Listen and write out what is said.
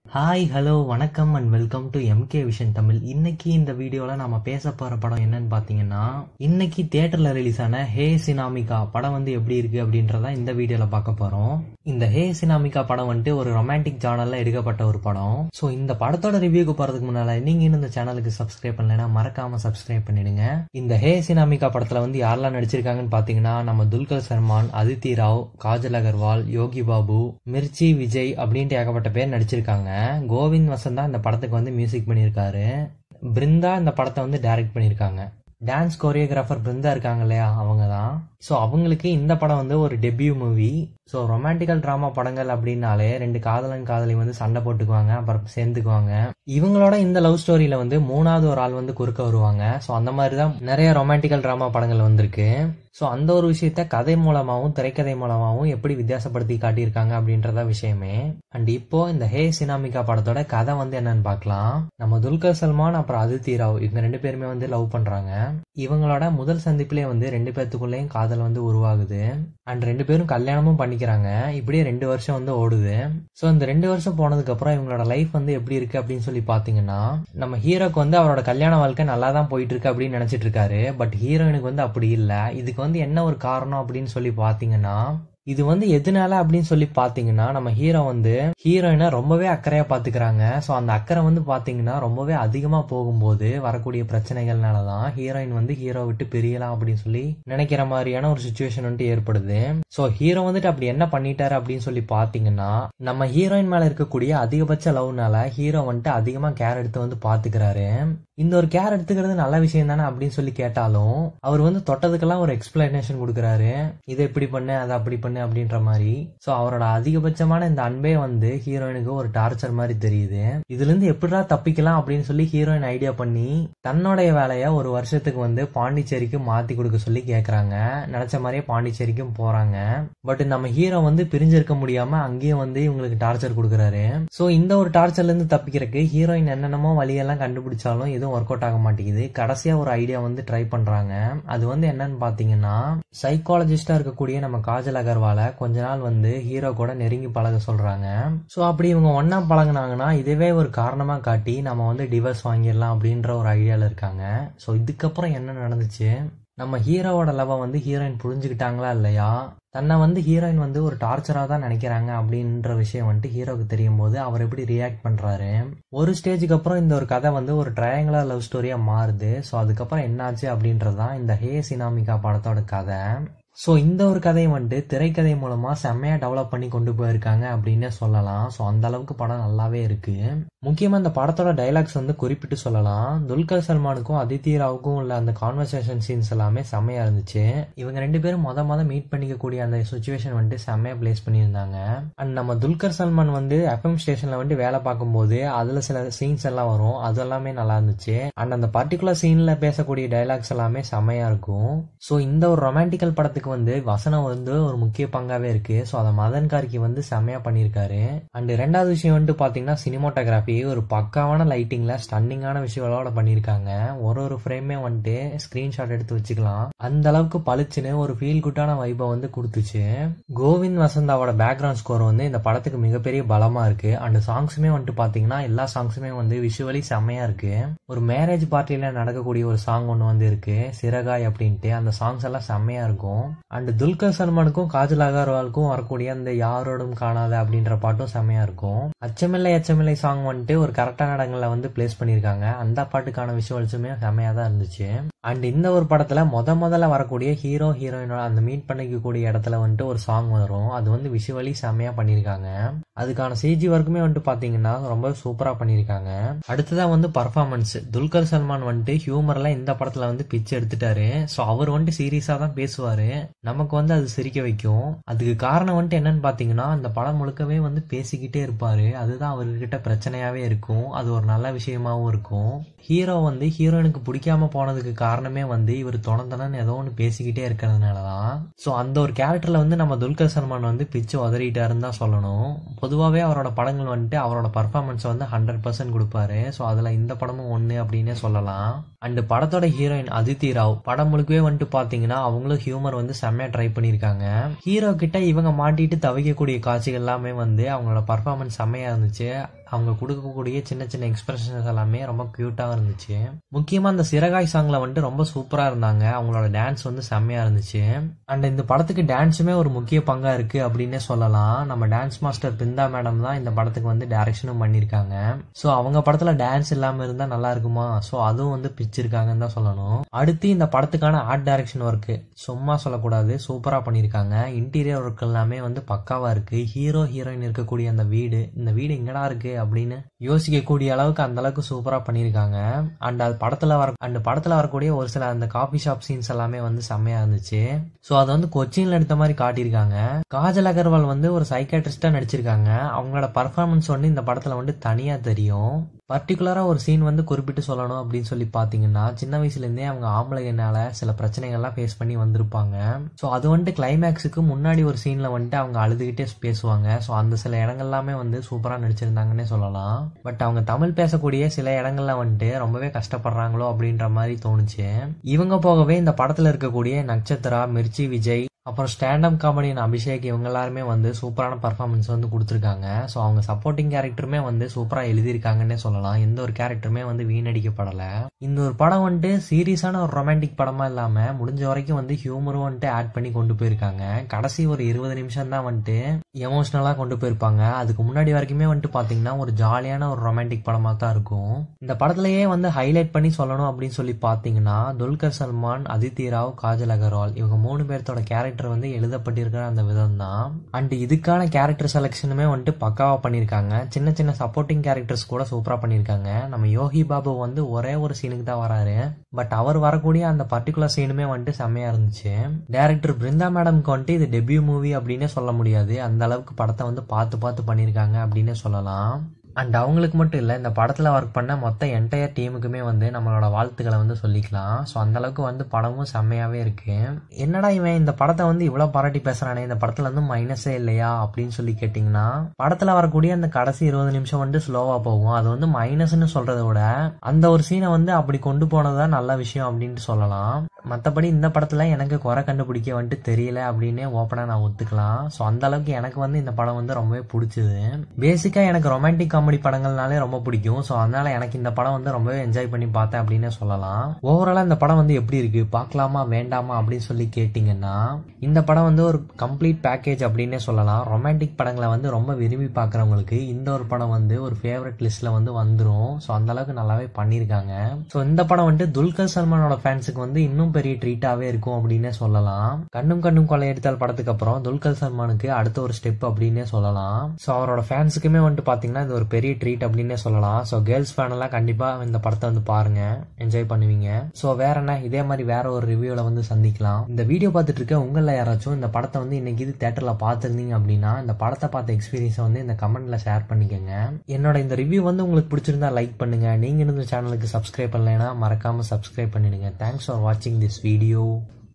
Hi hello வணக்கம் and welcome to MK vision Tamil. இன்னைக்கு இந்த வீடியோல நாம பேச போற படம் என்னன்னு பாத்தீங்கன்னா, இன்னைக்கு தியேட்டர்ல ரிலீஸ் ஆன ஹே சினாமிகா படம் எப்படி இருக்கு அப்படின்றத இந்த வீடியோல பார்க்க போறோம். இந்த ஹே சினாமிகா படம் ஒரு ரொமான்டிக் ஜானர்ல எடுக்கப்பட்ட ஒரு படம். சோ இந்த படத்தோட ரிவ்யூக்கு போறதுக்கு முன்னால நீங்க இன்னும் இந்த சேனலுக்கு சப்ஸ்கிரைப் பண்ணலைன்னா மறக்காம சப்ஸ்கிரைப் பண்ணிடுங்க. இந்த ஹே சினாமிகா படத்துல யாரெல்லாம் நடிச்சிருக்காங்கன்னு பாத்தீங்கன்னா, நம்ம துல்கர் சல்மான், அதித்தி ராவ், காஜல் அகர்வால், யோகி பாபு, மிர்ச்சி விஜய் அப்படின்ட்டு ஏகப்பட்ட பேர் நடிச்சிருக்காங்க. கோவிந்த் வசந்த் தான் இந்த படத்துக்கு மியூசிக் பண்ணியிருக்காரு. பிருந்தா இந்த படத்தை டைரக்ட் பண்ணியிருக்காங்க. டான்ஸ் கோரியோகிராஃபர் பிருந்தா இருக்காங்க இல்லையா, அவங்க தான். ஸோ அவங்களுக்கு இந்த படம் ஒரு debut movie. So romantical drama படங்கள் அப்படின்னாலே ரெண்டு காதலன் காதலி சண்டை போட்டுக்குவாங்க, அப்புறம் சேர்ந்துக்குவாங்க. இவங்களோட இந்த லவ் ஸ்டோரியில மூணாவது ஒரு ஆள் குறுக்க வருவாங்க. ஸோ அந்த மாதிரி தான் நிறைய ரொமான்டிக்கல் டிராமா படங்கள் வந்திருக்கு. ஸோ அந்த ஒரு விஷயத்த கதை மூலமாகவும் திரைக்கதை மூலமாகவும் எப்படி வித்தியாசப்படுத்தி காட்டியிருக்காங்க அப்படின்றத விஷயமே. அண்ட் இப்போ இந்த ஹே சினாமிகா படத்தோட கதை என்னன்னு பார்க்கலாம். நம்ம துல்கர் சல்மான் அப்புறம் அதித்தி ராவ் இவங்க ரெண்டு பேருமே லவ் பண்றாங்க. இவங்களோட முதல் சந்திப்பிலே ரெண்டு பேர்த்துக்குள்ளேயும் காதல் உருவாகுது. அண்ட் ரெண்டு பேரும் கல்யாணமும் பண்ணிக்கிறாங்க. இப்படியே 2 வருஷம் ஓடுது. ஸோ இந்த 2 வருஷம் போனதுக்கு அப்புறம் இவங்களோட லைஃப் எப்படி இருக்கு அப்படின்னு சொல்லி பாத்தீங்கன்னா, நம்ம ஹீரோக்கு அவரோட கல்யாண வாழ்க்கை நல்லா தான் போயிட்டு இருக்கு அப்படின்னு நினைச்சிட்டு இருக்காரு. பட் ஹீரோயினுக்கு அப்படி இல்ல. இதுக்கு என்ன ஒரு காரணம் அப்படின்னு சொல்லி பாத்தீங்கன்னா, இது எதனால அப்படின்னு சொல்லி பாத்தீங்கன்னா, நம்ம ஹீரோ ஹீரோயினை ரொம்பவே அக்கறையா பாத்துக்கிறாங்க. சோ அந்த அக்கறை பாத்தீங்கன்னா ரொம்பவே அதிகமா போகும்போது வரக்கூடிய பிரச்சனைகள்னாலதான் ஹீரோயின் ஹீரோ விட்டு பிரியலாம் அப்படின்னு சொல்லி நினைக்கிற மாதிரியான ஒரு சுச்சுவேஷன் ஏற்படுது. சோ ஹீரோ அப்படி என்ன பண்ணிட்டாரு அப்படின்னு சொல்லி பாத்தீங்கன்னா, நம்ம ஹீரோயின் மேல இருக்கக்கூடிய அதிகபட்ச லவ்னால ஹீரோ அதிகமா கேர் எடுத்து பாத்துக்கிறாரு. இந்த ஒரு கேர் எடுத்துக்கிறது நல்ல விஷயம் தானே அப்படின்னு சொல்லி கேட்டாலும் அவர் தொட்டதுக்கெல்லாம் ஒரு எக்ஸ்பிளனேஷன் கொடுக்கறாரு. இதை இப்படி பண்ணு, அதை அப்படி பண்ணு அப்படின்ற மாதிரி. சோ அவரோட அதிகபட்சமான இந்த அன்பே ஹீரோயினுக்கு ஒரு டார்ச்சர் மாதிரி தெரியுது. இதுல இருந்து எப்படிடா தப்பிக்கலாம் அப்படின்னு சொல்லி ஹீரோயின் ஐடியா பண்ணி தன்னுடைய வேலைய ஒரு வருஷத்துக்கு பாண்டிச்சேரிக்கு மாத்தி கொடுக்க சொல்லி கேக்குறாங்க. நினைச்ச மாதிரியே பாண்டிச்சேரிக்கும் போறாங்க. பட் நம்ம ஹீரோ பிரிஞ்சிருக்க முடியாம அங்கேயும் இவங்களுக்கு டார்ச்சர் கொடுக்கறாரு. சோ இந்த ஒரு டார்ச்சர்ல இருந்து தப்பிக்கிறதுக்கு ஹீரோயின் என்னென்னமோ வழியெல்லாம் கண்டுபிடிச்சாலும் எதுவும் ஒர்க் அவுட் ஆக மாட்டேங்குது. கடைசியா ஒரு ஐடியா ட்ரை பண்றாங்க. அது என்னன்னு பாத்தீங்கன்னா, சைக்காலஜிஸ்டா இருக்கக்கூடிய நம்ம காஜல் அகர்வால கொஞ்ச நாள் ஹீரோ கூட நெருங்கி பழக சொல்றாங்க. சோ அப்படி இவங்க ஒன்னா பழகினாங்கன்னா இதுவே ஒரு காரணமா காட்டி நம்ம டிவோர்ஸ் வாங்கிடலாம் அப்படின்ற ஒரு ஐடியால இருக்காங்க. சோ இதுக்கப்புறம் என்ன நடந்துச்சு, நம்ம ஹீரோவோட லவ் ஹீரோயின் புரிஞ்சுக்கிட்டாங்களா இல்லையா, தன்னை ஹீரோயின் ஒரு டார்ச்சரா தான் நினைக்கிறாங்க அப்படின்ற விஷயம் ஹீரோக்கு தெரியும் போது அவர் எப்படி ரியாக்ட் பண்றாரு. ஒரு ஸ்டேஜுக்கு அப்புறம் இந்த ஒரு கதை ஒரு ட்ரையாங்குலர் லவ் ஸ்டோரியா மாறுது. சோ அதுக்கப்புறம் என்னாச்சு அப்படின்றதுதான் இந்த ஹே சினாமிகா படத்தோட கதை. சோ இந்த ஒரு கதையை திரைக்கதை மூலமா செம்மையா டெவலப் பண்ணி கொண்டு போயிருக்காங்க அப்படின்னு சொல்லலாம். சோ அந்த அளவுக்கு படம் நல்லாவே இருக்கு. முக்கியமா இந்த படத்தோட டைலாக்ஸ் குறிப்பிட்டு சொல்லலாம். துல்கர் சல்மானுக்கும் அதித்தி ராவுக்கும் உள்ள அந்த கான்வர்சேஷன் சீன்ஸ் எல்லாமே செம்மையா இருந்துச்சு. இவங்க ரெண்டு பேரும் மொத மீட் பண்ணிக்கக்கூடிய அந்த சுச்சுவேஷன் செம்மையா பிளேஸ் பண்ணியிருந்தாங்க. அண்ட் நம்ம துல்கர் சல்மான் எஃப்எம் ஸ்டேஷன்ல வேலை பார்க்கும் போது அதுல சில சீன்ஸ் எல்லாம் வரும். அது எல்லாமே நல்லா இருந்துச்சு. அண்ட் அந்த பர்டிகுலர் சீன்ல பேசக்கூடிய டைலாக்ஸ் எல்லாமே செம்மையா இருக்கும். சோ இந்த ஒரு ரொமான்டிக்கல் படத்துக்கு வசனம் ஒரு முக்கிய பங்காவே இருக்கு. சோ அத மதன் கார்கி செம்மையா பண்ணிருக்காரு. அண்ட் ரெண்டாவது விஷயம் பாத்தீங்கன்னா, சினிமோட்டோகிராஃபி ஒரு பக்காவான லைட்டிங்ல ஸ்டன்னிங்கான விஷுவலோட பண்ணிருக்காங்க. ஒரு ஃப்ரேமே ஸ்கிரீன்ஷாட் எடுத்து வச்சுக்கலாம். அந்த அளவுக்கு பளிச்சுன்னு ஒரு ஃபீல் குட்டான வைபை கொடுத்துச்சு. கோவிந்த் வசந்தாவோட பேக்ரவுண்ட் ஸ்கோர் இந்த படத்துக்கு மிகப்பெரிய பலமா இருக்கு. அண்ட் சாங்ஸுமே பாத்தீங்கன்னா எல்லா சாங்ஸுமே விஷுவலி செம்மையா இருக்கு. ஒரு மேரேஜ் பார்ட்டில நடக்கக்கூடிய ஒரு சாங் ஒண்ணு இருக்கு, சிறகாய் அப்படின்ட்டு. அந்த சாங்ஸ் எல்லாம் செம்மையா இருக்கும். அண்ட் துல்கர் சல்மானுக்கும் காஜல் அகர்வாலுக்கும் வரக்கூடிய அந்த யாரோடும் காணாத அப்படின்ற பாட்டும் செம்மையா இருக்கும். அச்சமில்லை சாங் ஒரு கரெக்டான இடங்கள்ல பிளேஸ் பண்ணிருக்காங்க. அந்த பாட்டுக்கான விஷுவல்ஸுமே செம்மையா தான் இருந்துச்சு. அண்ட் இந்த ஒரு படத்துல முதல்ல வரக்கூடிய ஹீரோ ஹீரோயினோட அந்த மீட் பண்ணிக்கக்கூடிய இடத்துல ஒரு சாங் வரும். அது விஷுவலி செம்மையா பண்ணிருக்காங்க. அதுக்கான சிஜி ஒர்க்குமே பாத்தீங்கன்னா ரொம்ப சூப்பரா பண்ணிருக்காங்க. அடுத்ததான் பர்ஃபார்மன்ஸ். துல்கர் சல்மான் ஹியூமர்ல இந்த படத்துல பிச்சு எடுத்துட்டாரு. சோ அவர் சீரியஸா தான் பேசுவாரு. நமக்கு அது சிரிக்க வைக்கும். அதுக்கு காரணம் என்னன்னு பாத்தீங்கன்னா, அந்த படம் முழுக்கவே பேசிக்கிட்டே இருப்பாரு. அதுதான் அவர்கிட்ட பிரச்சனையாவே இருக்கும். அது ஒரு நல்ல விஷயமாவும் இருக்கும். ஹீரோ ஹீரோயினுக்கு பிடிக்காம போனதுக்கு காரணமே இவர் தொணத்தனன்னு ஏதோ ஒன்று பேசிக்கிட்டே இருக்கிறதுனாலதான். சோ அந்த ஒரு கேரக்டர்ல நம்ம துல்கர் சல்மான் பிச்சு உதறிட்டாருன்னு தான் சொல்லணும். பொதுவாகவே அவரோட படங்கள் அவரோட பர்ஃபார்மன்ஸ் 100% கொடுப்பாரு. சோ அதுல இந்த படமும் ஒண்ணு அப்படின்னே சொல்லலாம். அண்ட் படத்தோட ஹீரோயின் அதித்தி ராவ் படம் முழுக்கவே பாத்தீங்கன்னா அவங்களும் ஹியூமர் செம்மையா ட்ரை பண்ணிருக்காங்க. ஹீரோ கிட்ட இவங்க மாட்டிட்டு தவிக்கக்கூடிய காட்சிகள் எல்லாமே அவங்களோட பர்ஃபார்மன்ஸ் செம்மையா இருந்துச்சு. அவங்க கொடுக்கக்கூடிய சின்ன சின்ன எக்ஸ்பிரஷன்ஸ் எல்லாமே ரொம்ப கியூட்டாக இருந்துச்சு. முக்கியமாக அந்த சிறகாய் சாங்கில் வந்துட்டு ரொம்ப சூப்பராக இருந்தாங்க. அவங்களோட டான்ஸ் வந்து செம்மையாக இருந்துச்சு. அண்ட் இந்த படத்துக்கு டான்ஸுமே ஒரு முக்கிய பங்காக இருக்குது அப்படின்னே சொல்லலாம். நம்ம டான்ஸ் மாஸ்டர் பிருந்தா மேடம் தான் இந்த படத்துக்கு வந்து டைரக்ஷனும் பண்ணியிருக்காங்க. ஸோ அவங்க படத்தில் டான்ஸ் இல்லாமல் இருந்தால் நல்லா இருக்குமா? ஸோ அதுவும் வந்து பிச்சிருக்காங்கன்னு தான் சொல்லணும். அடுத்து இந்த படத்துக்கான ஆர்ட் டைரக்ஷன் ஒர்க்கு சும்மா சொல்லக்கூடாது, சூப்பராக பண்ணியிருக்காங்க. இன்டீரியர் ஒர்க் எல்லாமே வந்து பக்காவாக இருக்குது. ஹீரோ ஹீரோயின் இருக்கக்கூடிய அந்த வீடு, இந்த வீடு எங்கடா இருக்கு அப்படின்னு யோசிக்கக்கூடிய அளவுக்கு அந்த அளவுக்கு சூப்பரா பண்ணியிருக்காங்க. அண்ட் அது படத்துல வரக்கூடிய ஒரு சில அந்த காபி ஷாப் சீன்ஸ் எல்லாமே வந்து செம்மையா இருந்துச்சு. ஸோ அது வந்து கொச்சின்ல எடுத்த மாதிரி காட்டியிருக்காங்க. காஜல் அகர்வால் வந்து ஒரு சைக்காட்ரிஸ்டா நடிச்சிருக்காங்க. அவங்களோட பர்ஃபார்மன்ஸ் வந்து இந்த படத்துல வந்து தனியா தெரியும். பர்டிகுலரா ஒரு சீன் வந்து குறிப்பிட்டு சொல்லணும் அப்படின்னு சொல்லி பாத்தீங்கன்னா, சின்ன வயசுல இருந்தே அவங்க ஆம்பளைனால சில பிரச்சனைகள்லாம் ஃபேஸ் பண்ணி வந்திருப்பாங்க. ஸோ அது வந்துட்டு கிளைமேக்ஸுக்கு முன்னாடி ஒரு சீன்ல வந்துட்டு அவங்க அழுதுகிட்டே பேசுவாங்க. ஸோ அந்த சில இடங்கள் எல்லாமே வந்து சூப்பரா நடிச்சிருந்தாங்கன்னே சொல்லலாம். பட் அவங்க தமிழ் பேசக்கூடிய சில இடங்கள்ல வந்துட்டு ரொம்பவே கஷ்டப்படுறாங்களோ அப்படின்ற மாதிரி தோணுச்சு. இவங்க போகவே இந்த படத்துல இருக்கக்கூடிய நட்சத்திரா, மிர்ச்சி விஜய், அப்புறம் ஸ்டாண்டப் காமெடியன் அபிஷேக் இவங்க எல்லாருமே வந்து சூப்பரான பர்ஃபார்மன்ஸ் வந்து கொடுத்துருக்காங்க. ஸோ அவங்க சப்போர்ட்டிங் கேரக்டருமே வந்து சூப்பராக எழுதியிருக்காங்கன்னே சொல்லலாம். எந்த ஒரு கேரக்டருமே வந்து வீணடிக்கப்படலை. இந்த ஒரு படம் வந்துட்டு சீரியஸான ஒரு ரொமான்டிக் படமா இல்லாமல் முடிஞ்ச வரைக்கும் வந்து ஹியூமரும் வந்துட்டு ஆட் பண்ணி கொண்டு போயிருக்காங்க. கடைசி ஒரு 20 நிமிஷம் தான் வந்துட்டு எமோஷனலாக கொண்டு போயிருப்பாங்க. அதுக்கு முன்னாடி வரைக்குமே வந்துட்டு பார்த்தீங்கன்னா ஒரு ஜாலியான ஒரு ரொமான்டிக் படமாக தான் இருக்கும். இந்த படத்துலயே வந்து ஹைலைட் பண்ணி சொல்லணும் அப்படின்னு சொல்லி பார்த்தீங்கன்னா, துல்கர் சல்மான், அதித்தி ராவ், காஜல் அகர்வால் இவங்க 3 பேர்த்தோட கேரக்டர் வந்து எழுதப்பட்டிருக்கிற அந்த விதம் தான். அண்ட் இதுக்கான கேரக்டர் செலக்ஷனுமே வந்துட்டு பக்காவா பண்ணியிருக்காங்க. சின்ன சின்ன சப்போர்ட்டிங் கேரக்டர்ஸ் கூட சூப்பரா பண்ணியிருக்காங்க. நம்ம யோகி பாபு வந்து ஒரே ஒரு சீனுக்கு தான் வராரு. பட் அவர் வரக்கூடிய அந்த பர்டிகுலர் சீனுமே வந்துட்டு செம்மையா இருந்துச்சு. டைரக்டர் பிருந்தா மேடம்க்கு வந்துட்டு இது டெபியூ மூவி அப்படின்னே சொல்ல முடியாது. அந்த அளவுக்கு படத்தை வந்து பார்த்து பண்ணியிருக்காங்க அப்படின்னே சொல்லலாம். அண்ட் அவங்களுக்கு மட்டும் இல்லை, இந்த படத்தில் ஒர்க் பண்ண மொத்த என்டையர் டீமுக்குமே வந்து நம்மளோட வாழ்த்துக்களை வந்து சொல்லிக்கலாம். ஸோ அந்த அளவுக்கு வந்து படமும் செம்மையாகவே இருக்கு. என்னடா இவன் இந்த படத்தை வந்து இவ்வளோ பாராட்டி பேசுறானே, இந்த படத்தில் வந்து மைனஸே இல்லையா அப்படின்னு சொல்லி கேட்டிங்கன்னா, படத்தில் வரக்கூடிய அந்த கடைசி 20 நிமிஷம் வந்து ஸ்லோவாக போகும். அது வந்து மைனஸ்ன்னு சொல்றதை விட அந்த ஒரு சீனை வந்து அப்படி கொண்டு போனதுதான் நல்ல விஷயம் அப்படின்ட்டு சொல்லலாம். மற்றபடி இந்த படத்தில் எனக்கு குறை கண்டுபிடிக்க வந்துட்டு தெரியல அப்படின்னே ஓப்பனாக நான் ஒத்துக்கலாம். ஸோ அந்த அளவுக்கு எனக்கு வந்து இந்த படம் வந்து ரொம்பவே பிடிச்சது. பேசிக்காக எனக்கு ரொமான்டிக் காமெடி படங்கள்னாலே ரொம்ப பிடிக்கும். ஸோ அதனால எனக்கு இந்த படம் வந்து ரொம்பவே என்ஜாய் பண்ணி பார்த்தேன் அப்படின்னு சொல்லலாம். ஓவராலாக இந்த படம் வந்து எப்படி இருக்கு, பார்க்கலாமா வேண்டாமா அப்படின்னு சொல்லி கேட்டிங்கன்னா, இந்த படம் வந்து ஒரு கம்ப்ளீட் பேக்கேஜ் அப்படின்னே சொல்லலாம். ரொமான்டிக் படங்களை வந்து ரொம்ப விரும்பி பார்க்குறவங்களுக்கு இந்த ஒரு படம் வந்து ஒரு ஃபேவரட் லிஸ்ட்ல வந்து வந்துடும். ஸோ அந்த அளவுக்கு நல்லாவே பண்ணியிருக்காங்க. ஸோ இந்த படம் வந்துட்டு துல்கர் சல்மானோட ஃபேன்ஸுக்கு வந்து இன்னும் பெரிய ட்ரீட்டாவே இருக்கும் அப்படின்னே சொல்லலாம். கண்ணும் கொள்ளையடித்தால் படத்துக்கு அப்புறம் துல்கர் சல்மானுக்கு அடுத்த ஒரு ஸ்டெப் அப்படின்னே சொல்லலாம். ஸோ அவரோட ஃபேன்ஸுக்குமே வந்துட்டு பார்த்தீங்கன்னா இது ஒரு பெரிய ட்ரீட் அப்படின்னே சொல்லலாம். ஸோ கேர்ள்ஸ் ஃபேன் எல்லாம் கண்டிப்பா இந்த படத்தை வந்து பாருங்க, என்ஜாய் பண்ணுவீங்க. ஸோ வேற என்ன, இதே மாதிரி வேற ஒரு ரிவ்யூல வந்து சந்திக்கலாம். இந்த வீடியோ பார்த்துட்டு இருக்க உங்கள யாராச்சும் இந்த படத்தை வந்து இன்னைக்கு இது தியேட்டர்ல பார்த்துருந்தீங்க அப்படின்னா, இந்த படத்தை பார்த்த எக்ஸ்பீரியன்ஸை வந்து இந்த கமெண்ட்ல ஷேர் பண்ணிக்கோங்க. என்னோட இந்த ரிவ்யூ வந்து உங்களுக்கு பிடிச்சிருந்தா லைக் பண்ணுங்க. நீங்க இந்த சேனலுக்கு சப்ஸ்கிரைப் பண்ணலைன்னா மறக்காம சப்ஸ்கிரைப் பண்ணிடுங்க. தேங்க்ஸ் ஃபார் வாட்சிங் திஸ் வீடியோ.